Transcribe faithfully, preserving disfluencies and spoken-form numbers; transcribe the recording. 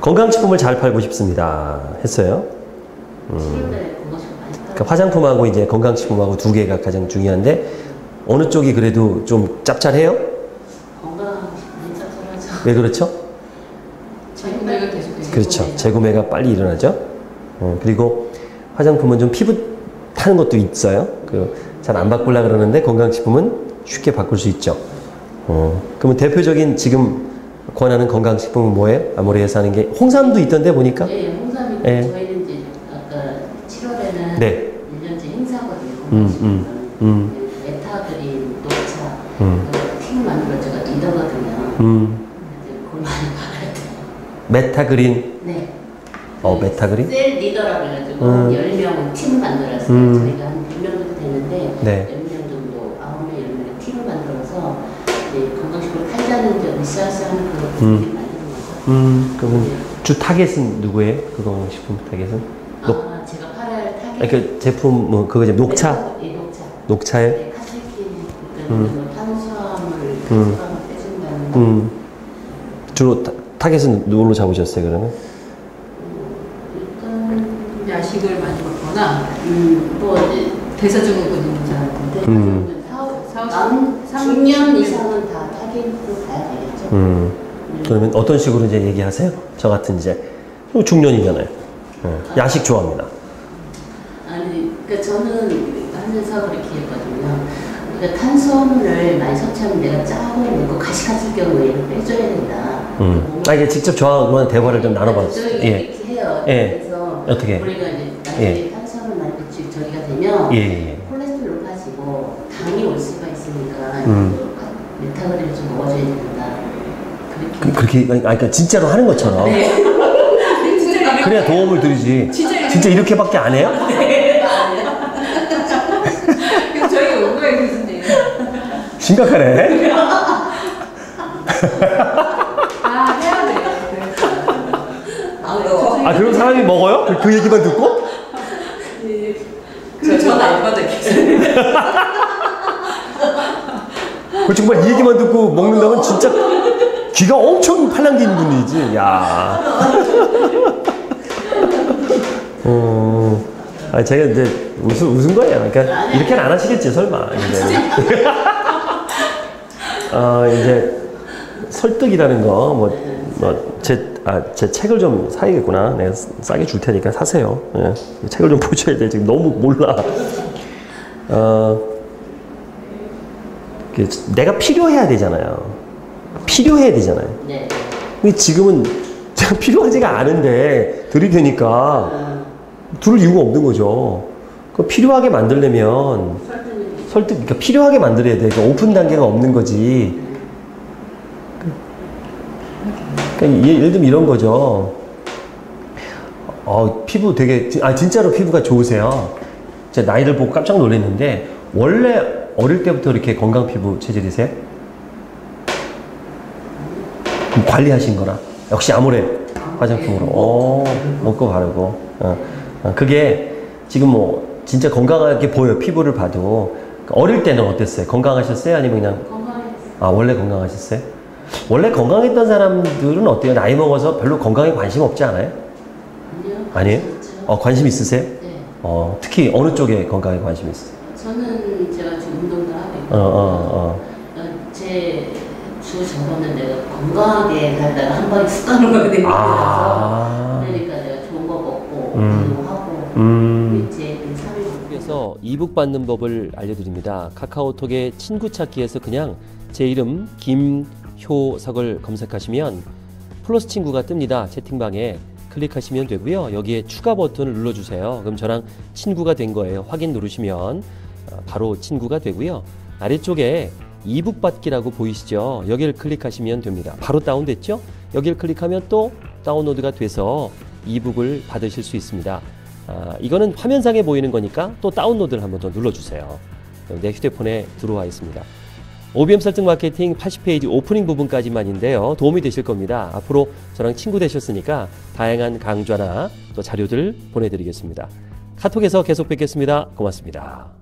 건강식품을 잘 팔고 싶습니다. 했어요. 음. 그러니까 화장품하고 이제 건강식품하고 두 개가 가장 중요한데 어느 쪽이 그래도 좀 짭짤해요? 건강식품이 짭짤하죠. 왜 그렇죠? 재구매가 계속돼서. 그렇죠. 재구매가 빨리 일어나죠. 어, 그리고 화장품은 좀 피부 타는 것도 있어요. 그 잘 안 바꾸려고 그러는데 건강식품은 쉽게 바꿀 수 있죠. 어, 그러면 대표적인 지금 권하는 건강식품은 뭐예요? 아모레에서 하는 게 홍삼도 있던데 보니까? 네, 홍삼이 네. 저희는 이제 아까 칠월에는 네. 일 년째 행사거든요. 음, 음, 음. 메타그린, 녹차, 음. 팀 만들어져가 리더거든요. 음. 이제 그걸 많이 팔아야 돼요. 메타그린? 네. 어, 메타그린? 셀 리더라고 해가지고 음. 열 명 팀을 만들었어요. 음. 저희가 한 백 명 정도 되는데 네. 열 명 정도, 아홉 명, 열 명의 팀을 만들어서 이제 건강식품을 팔자는 이제 으쌰으쌰하는 그런 음. 분위기를 만드는 거죠. 음, 그러면 주 타겟은 누구예요? 그 건강식품 타겟은? 녹, 아, 제가 팔아야 타겟. 아니, 그 제품, 뭐, 그거 이제 녹차? 네, 녹차. 녹차에? 네, 카세킨, 음. 뭐 탄수화물, 음. 탄수화물 빼준다는. 음. 주로 타, 타겟은 누구로 잡으셨어요, 그러면? 일단 야식을 많이 먹거나, 음, 뭐 이제 대사증후군인 줄 알았는데, 음. 남 중년 이상은 다 타겟으로 가야 되겠죠. 음. 그러면 어떤 식으로 이제 얘기하세요? 저 같은 이제 중년이잖아요. 네. 야식 좋아합니다. 아니, 그러니까 저는 하면서 그렇게 했거든요. 그러니까 탄수화물을 많이 섭취하면 내가 짜고 먹고 가식할 경우에 이걸 빼줘야 된다. 음. 아, 이게 직접 저하고만 대화를 좀 나눠봤어요. 예. 예. 이렇게 해요. 예. 그래서 어떻게? 우리가 이제 나중에 예. 탄수화물 많이 섭취 저기가 되면 예, 예. 콜레스테롤 높아지고 당이 올 수가 있으니까 음. 메타그린을 좀 먹어줘야 된다. 그, 그렇게, 아니, 그러니까 진짜로 하는 것처럼. 네. 진짜 그래야 도움을 드리지. 진짜, 진짜 이렇게밖에 안 해요? 네. 그럼 저희가 온거에 교수님. 심각하네. 아, 해야 돼요. 아, 아, 그럼 사람이 먹어요? 그, 그 얘기만 듣고? 저 전화 안 받을게요. 그 정말 이 얘기만 듣고 먹는다면 진짜 귀가 엄청 팔랑긴 분이지. 야. 어, 아, 제가 이제 웃은, 웃은 거예요. 그러니까 이렇게는 안 하시겠지, 설마. 이제. 어, 이제 설득이라는 거, 뭐, 뭐, 제, 아, 제 책을 좀 사야겠구나. 내가 싸게 줄 테니까 사세요. 예. 책을 좀 보셔야 돼. 지금 너무 몰라. 어, 내가 필요해야 되잖아요. 필요해야 되잖아요. 네. 근데 지금은 필요하지가 않은데 들이대니까 들을 이유가 없는 거죠. 그 필요하게 만들려면 설득, 그러니까 필요하게 만들어야 돼. 그러니까 오픈 단계가 없는 거지. 그러니까 예를 들면 이런 거죠. 어, 피부 되게, 아, 진짜로 피부가 좋으세요. 제가 나이를 보고 깜짝 놀랐는데, 원래 어릴 때부터 이렇게 건강 피부 체질이세요? 관리하신 거나? 역시 아모레 화장품으로. 오, 먹고 바르고. 어, 어, 그게 지금 뭐, 진짜 건강하게 보여요. 피부를 봐도. 어릴 때는 어땠어요? 건강하셨어요? 아니면 그냥? 건강했어요. 아, 원래 건강하셨어요? 원래 건강했던 사람들은 어때요? 나이 먹어서 별로 건강에 관심 없지 않아요? 아니요. 아니에요? 어, 관심 있으세요? 네. 어, 특히 어느 쪽에 건강에 관심 있어요? 저는 제가 지금 운동도 하고 있고, 어, 어, 어. 제 주 저번은 내가 건강하게 살다가 한 번에 습관으로 가게 된 아. 거라서, 그러니까 내가 좋은 거 먹고, 음. 운동하고, 음. 이제 삼 일 그래서 이북 받는 법을 알려드립니다. 카카오톡에 친구 찾기에서 그냥 제 이름 김효석을 검색하시면 플러스 친구가 뜹니다. 채팅방에 클릭하시면 되고요. 여기에 추가 버튼을 눌러주세요. 그럼 저랑 친구가 된 거예요. 확인 누르시면 바로 친구가 되고요. 아래쪽에 이북 받기라고 보이시죠? 여기를 클릭하시면 됩니다. 바로 다운됐죠? 여기를 클릭하면 또 다운로드가 돼서 이북을 받으실 수 있습니다. 아, 이거는 화면상에 보이는 거니까 또 다운로드를 한번 더 눌러주세요. 내 휴대폰에 들어와 있습니다. 오비엠 설득 마케팅 팔십 페이지 오프닝 부분까지만인데요. 도움이 되실 겁니다. 앞으로 저랑 친구 되셨으니까 다양한 강좌나 또 자료들 보내드리겠습니다. 카톡에서 계속 뵙겠습니다. 고맙습니다.